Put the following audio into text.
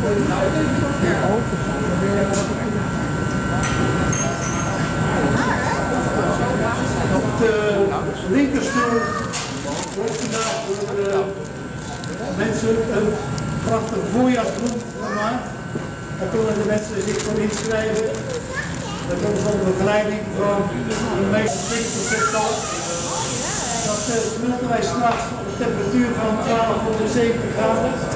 Op de linkerstoel wordt vandaag door de mensen een prachtig voorjaarsgroen gemaakt. Daar kunnen de mensen zich voor inschrijven. Dat komt onder begeleiding van de meeste winkelsektor. Dat smulten wij s'nachts op een temperatuur van 1270 graden.